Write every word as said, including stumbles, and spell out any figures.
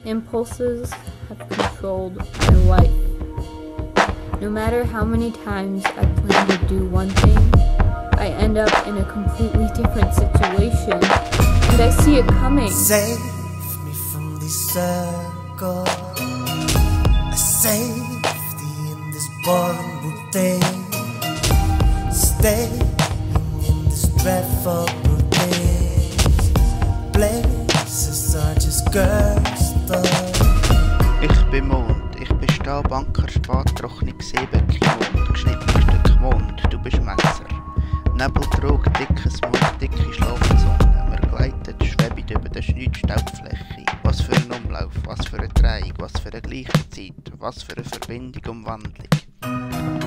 Impulses have controlled my life. No matter how many times I plan to do one thing, I end up in a completely different situation, and I see it coming. Save me from this circle, a safety in this boring routine. Staying in this dreadful routine. Places are just cursed up. Ich bin Mond, ich bin Stabanker, spättrocknig Seeböckchen-Mond, geschnittenes Stück Mond, du bist Messer. Nebeltrog, dickes Mond, dicke Schlafzone, wir gleiten schwebend über der Schneidstaubfläche. Was für ein Umlauf, was für eine Drehung, was für eine Gleichzeit, was für eine Verbindung und Wandlung.